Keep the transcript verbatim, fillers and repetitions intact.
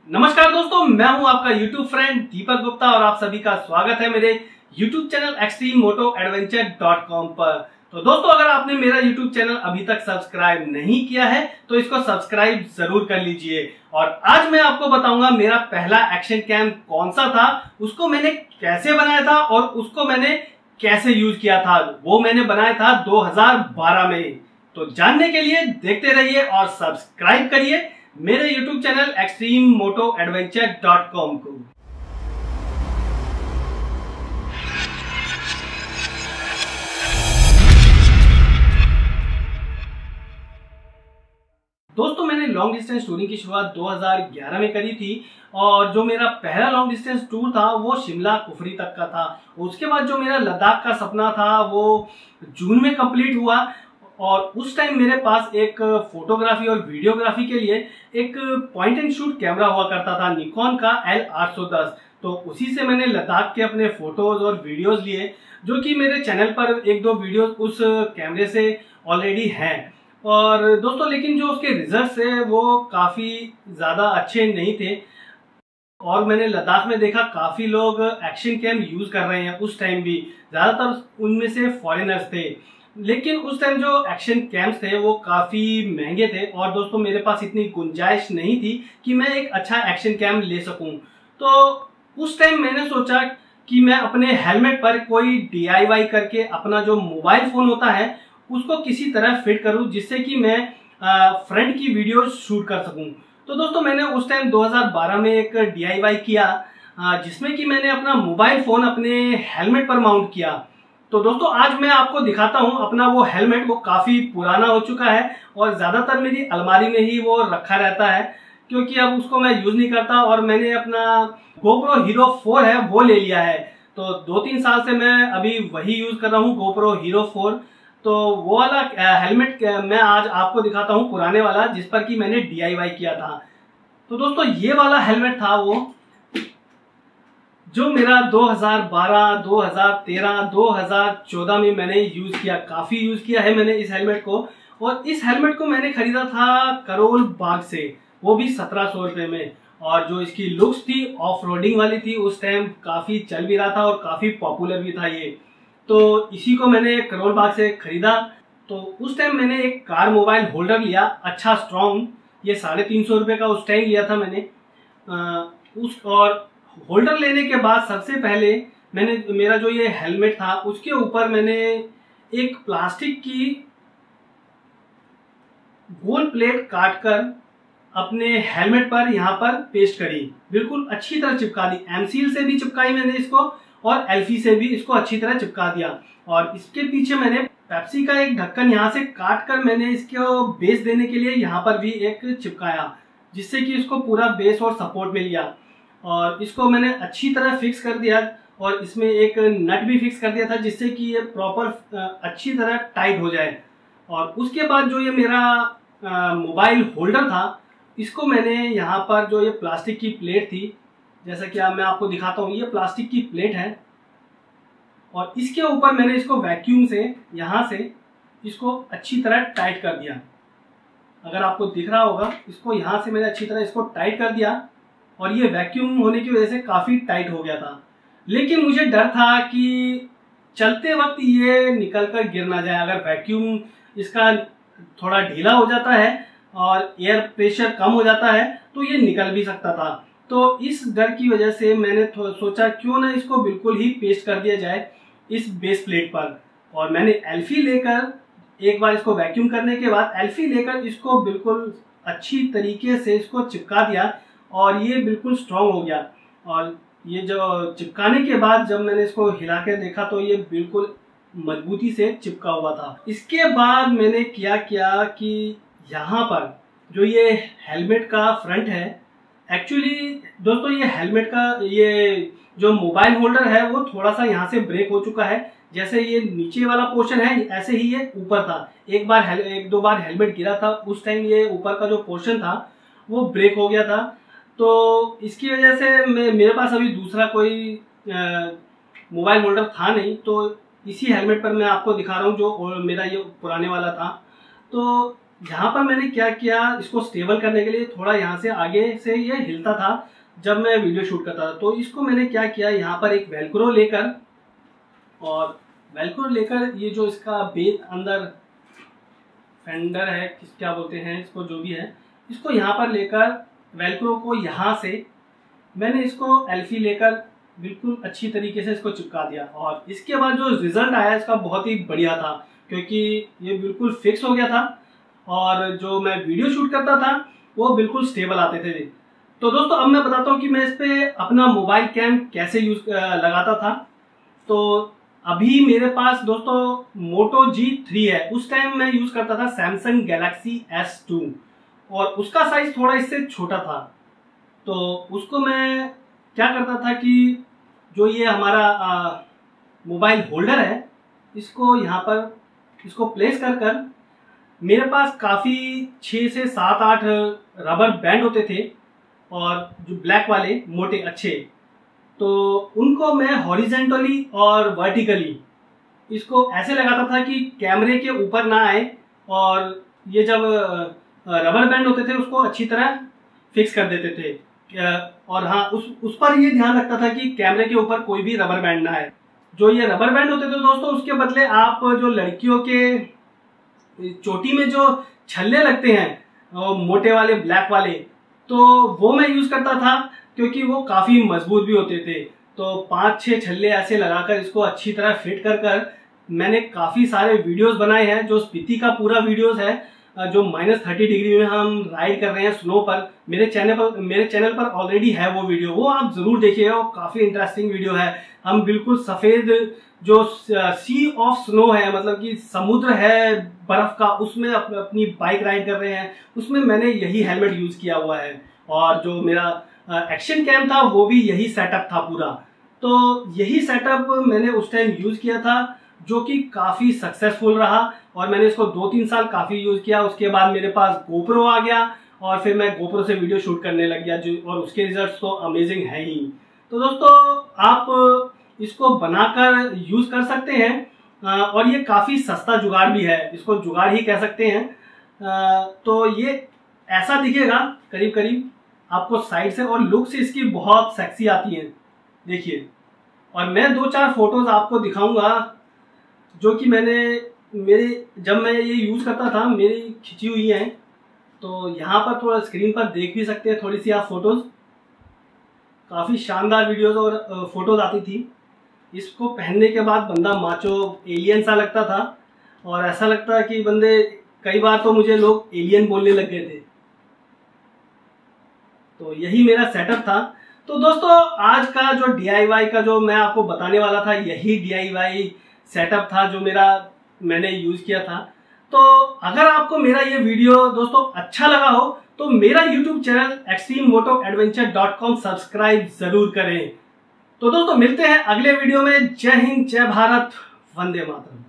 नमस्कार दोस्तों, मैं हूं आपका YouTube फ्रेंड दीपक गुप्ता और आप सभी का स्वागत है मेरे YouTube channel extreme moto adventure dot com पर। तो दोस्तों, अगर आपने मेरा YouTube चैनल अभी तक सब्सक्राइब नहीं किया है तो इसको सब्सक्राइब जरूर कर लीजिए। और आज मैं आपको बताऊंगा मेरा पहला एक्शन कैम कौन सा था, उसको मैंने कैसे बनाया था और उसको मैंने कैसे यूज किया था। वो मैंने बनाया था दो हज़ार बारह में। तो जानने के लिए देखते रहिए और सब्सक्राइब करिए मेरे YouTube channel extreme moto adventure dot com को। दोस्तों, मैंने लॉन्ग डिस्टेंस टूरिंग की शुरुआत दो हज़ार ग्यारह में करी थी और जो मेरा पहला लॉन्ग डिस्टेंस टूर था वो शिमला कुफरी तक का था। उसके बाद जो मेरा लद्दाख का सपना था वो जून में कंप्लीट हुआ और उस टाइम मेरे पास एक फोटोग्राफी और वीडियोग्राफी के लिए एक पॉइंट एंड शूट कैमरा हुआ करता था, निकॉन का एल आठ सौ दस। तो उसी से मैंने लद्दाख के अपने फोटोज और वीडियोज लिए, जो कि मेरे चैनल पर एक दो वीडियोज उस कैमरे से ऑलरेडी हैं। और दोस्तों, लेकिन जो उसके रिजल्ट्स है वो काफ़ी ज़्यादा अच्छे नहीं थे और मैंने लद्दाख में देखा काफ़ी लोग एक्शन कैम यूज़ कर रहे हैं। उस टाइम भी ज़्यादातर उनमें से फॉरेनर्स थे, लेकिन उस टाइम जो एक्शन कैम्स थे वो काफ़ी महंगे थे और दोस्तों मेरे पास इतनी गुंजाइश नहीं थी कि मैं एक अच्छा एक्शन कैम ले सकूं। तो उस टाइम मैंने सोचा कि मैं अपने हेलमेट पर कोई डी आई वाई करके अपना जो मोबाइल फ़ोन होता है उसको किसी तरह फिट करूं, जिससे कि मैं फ्रंट की वीडियो शूट कर सकूं। तो दोस्तों, मैंने उस टाइम दो हज़ार बारह में एक डी आई वाई किया, जिसमें कि मैंने अपना मोबाइल फ़ोन अपने हेलमेट पर माउंट किया। तो दोस्तों, आज मैं आपको दिखाता हूं अपना वो हेलमेट। वो काफ़ी पुराना हो चुका है और ज़्यादातर मेरी अलमारी में ही वो रखा रहता है, क्योंकि अब उसको मैं यूज़ नहीं करता और मैंने अपना गोप्रो हीरो फोर है वो ले लिया है। तो दो तीन साल से मैं अभी वही यूज़ कर रहा हूँ, गोप्रो हीरो फोर। तो वो वाला हेलमेट मैं आज आपको दिखाता हूँ, पुराने वाला, जिस पर कि मैंने डी आई वाई किया था। तो दोस्तों, ये वाला हेलमेट था वो जो मेरा दो हज़ार बारह, दो हज़ार तेरह, दो हज़ार चौदह में मैंने यूज किया। काफी यूज किया है मैंने इस हेलमेट को। और इस हेलमेट को मैंने खरीदा था करोल बाग से, वो भी सत्रह सौ रुपए में। और जो इसकी लुक्स थी ऑफ रोडिंग वाली थी, उस टाइम काफी चल भी रहा था और काफी पॉपुलर भी था ये। तो इसी को मैंने करोल बाग से खरीदा। तो उस टाइम मैंने एक कार मोबाइल होल्डर लिया, अच्छा स्ट्रॉन्ग, ये साढ़े तीन सौ रुपये का उस टाइम लिया था मैंने। आ, उस और होल्डर लेने के बाद सबसे पहले मैंने मेरा जो ये हेलमेट था उसके ऊपर मैंने एक प्लास्टिक की गोल प्लेट काटकर अपने हेलमेट पर यहाँ पर पेस्ट करी, बिल्कुल अच्छी तरह चिपका दी। एमसील से भी चिपकाई मैंने इसको और एल्फी से भी इसको अच्छी तरह चिपका दिया। और इसके पीछे मैंने पेप्सी का एक ढक्कन यहाँ से काट कर मैंने इसको बेस देने के लिए यहाँ पर भी एक चिपकाया, जिससे कि इसको पूरा बेस और सपोर्ट मिल गया। और इसको मैंने अच्छी तरह फिक्स कर दिया और इसमें एक नट भी फिक्स कर दिया था, जिससे कि ये प्रॉपर अच्छी तरह टाइट हो जाए। और उसके बाद जो ये मेरा मोबाइल होल्डर था, इसको मैंने यहाँ पर जो ये प्लास्टिक की प्लेट थी, जैसा कि अब मैं आपको दिखाता हूँ, ये प्लास्टिक की प्लेट है और इसके ऊपर मैंने इसको वैक्यूम से यहाँ से इसको अच्छी तरह टाइट कर दिया। अगर आपको दिख रहा होगा, इसको यहाँ से मैंने अच्छी तरह इसको टाइट कर दिया और ये वैक्यूम होने की वजह से काफ़ी टाइट हो गया था। लेकिन मुझे डर था कि चलते वक्त ये निकल कर गिर ना जाए। अगर वैक्यूम इसका थोड़ा ढीला हो जाता है और एयर प्रेशर कम हो जाता है तो ये निकल भी सकता था। तो इस डर की वजह से मैंने सोचा क्यों ना इसको बिल्कुल ही पेस्ट कर दिया जाए इस बेस प्लेट पर। और मैंने एल्फी लेकर, एक बार इसको वैक्यूम करने के बाद एल्फी लेकर इसको बिल्कुल अच्छी तरीके से इसको चिपका दिया और ये बिल्कुल स्ट्रॉन्ग हो गया। और ये जो चिपकाने के बाद जब मैंने इसको हिला कर देखा तो ये बिल्कुल मजबूती से चिपका हुआ था। इसके बाद मैंने क्या किया कि यहाँ पर जो ये हेलमेट का फ्रंट है, एक्चुअली दोस्तों ये हेलमेट का ये जो मोबाइल होल्डर है वो थोड़ा सा यहाँ से ब्रेक हो चुका है। जैसे ये नीचे वाला पोर्शन है ऐसे ही ये ऊपर था। एक बार एक दो बार हेलमेट गिरा था, उस टाइम ये ऊपर का जो पोर्शन था वो ब्रेक हो गया था। तो इसकी वजह से मैं मेरे पास अभी दूसरा कोई मोबाइल होल्डर था नहीं, तो इसी हेलमेट पर मैं आपको दिखा रहा हूँ जो मेरा ये पुराने वाला था। तो यहाँ पर मैंने क्या किया, इसको स्टेबल करने के लिए थोड़ा यहाँ से आगे से ये हिलता था जब मैं वीडियो शूट करता था, तो इसको मैंने क्या किया, यहाँ पर एक वेलक्रो लेकर और वेलक्रो लेकर ये जो इसका बेस अंदर फेंडर है, किस क्या बोलते हैं इसको, जो भी है, इसको यहाँ पर लेकर वेलक्रो को यहाँ से मैंने इसको एल्फी लेकर बिल्कुल अच्छी तरीके से इसको चिपका दिया। और इसके बाद जो रिजल्ट आया इसका बहुत ही बढ़िया था, क्योंकि ये बिल्कुल फिक्स हो गया था और जो मैं वीडियो शूट करता था वो बिल्कुल स्टेबल आते थे। तो दोस्तों अब मैं बताता हूँ कि मैं इस पे अपना मोबाइल कैम कैसे यूज लगाता था। तो अभी मेरे पास दोस्तों मोटो जी थ्री है, उस टाइम मैं यूज करता था सैमसंग गैलेक्सी एस टू और उसका साइज थोड़ा इससे छोटा था। तो उसको मैं क्या करता था कि जो ये हमारा मोबाइल होल्डर है इसको यहाँ पर इसको प्लेस कर कर मेरे पास काफ़ी छः से सात आठ रबर बैंड होते थे और जो ब्लैक वाले मोटे अच्छे, तो उनको मैं हॉरिजेंटली और वर्टिकली इसको ऐसे लगाता था कि कैमरे के ऊपर ना आए और ये जब रबर बैंड होते थे उसको अच्छी तरह फिक्स कर देते थे। और हाँ, उस उस पर ये ध्यान रखता था कि कैमरे के ऊपर कोई भी रबर बैंड ना आए। जो ये रबर बैंड होते थे दोस्तों, उसके बदले आप जो लड़कियों के चोटी में जो छल्ले लगते हैं मोटे वाले ब्लैक वाले, तो वो मैं यूज करता था क्योंकि वो काफी मजबूत भी होते थे। तो पांच छह छल्ले ऐसे लगाकर इसको अच्छी तरह फिट कर कर मैंने काफी सारे वीडियोस बनाए हैं। जो स्पीति का पूरा वीडियोस है जो माइनस थर्टी डिग्री में हम राइड कर रहे हैं स्नो पर, मेरे चैनल पर मेरे चैनल पर ऑलरेडी है वो वीडियो, वो आप जरूर देखिएगा, वो काफी इंटरेस्टिंग वीडियो है। हम बिल्कुल सफेद जो सी ऑफ स्नो है, मतलब कि समुद्र है बर्फ का, उसमें अप, अपनी बाइक राइड कर रहे हैं, उसमें मैंने यही हेलमेट यूज किया हुआ है। और जो मेरा एक्शन कैम था वो भी यही सेटअप था पूरा। तो यही सेटअप मैंने उस टाइम यूज किया था जो कि काफी सक्सेसफुल रहा और मैंने इसको दो तीन साल काफी यूज किया। उसके बाद मेरे पास गोप्रो आ गया और फिर मैं गोप्रो से वीडियो शूट करने लग गया, जो और उसके रिजल्ट्स तो अमेजिंग है ही। तो दोस्तों आप इसको बनाकर यूज कर सकते हैं और ये काफी सस्ता जुगाड़ भी है, इसको जुगाड़ ही कह सकते हैं। तो ये ऐसा दिखेगा करीब करीब आपको साइड से, और लुक से इसकी बहुत सेक्सी आती है, देखिए। और मैं दो चार फोटोज आपको दिखाऊंगा जो कि मैंने मेरे जब मैं ये यूज करता था मेरी खिंची हुई हैं। तो यहाँ पर थोड़ा स्क्रीन पर देख भी सकते हैं थोड़ी सी आप फोटोज, काफी शानदार वीडियोस और फोटोज आती थी। इसको पहनने के बाद बंदा माचो एलियन सा लगता था और ऐसा लगता कि बंदे, कई बार तो मुझे लोग एलियन बोलने लग गए थे। तो यही मेरा सेटअप था। तो दोस्तों आज का जो डी आई वाई का जो मैं आपको बताने वाला था, यही डी आई वाई सेटअप था जो मेरा मैंने यूज किया था। तो अगर आपको मेरा ये वीडियो दोस्तों अच्छा लगा हो तो मेरा YouTube channel extreme moto adventure dot com subscribe जरूर करें। तो दोस्तों मिलते हैं अगले वीडियो में। जय हिंद, जय भारत, वंदे मातरम।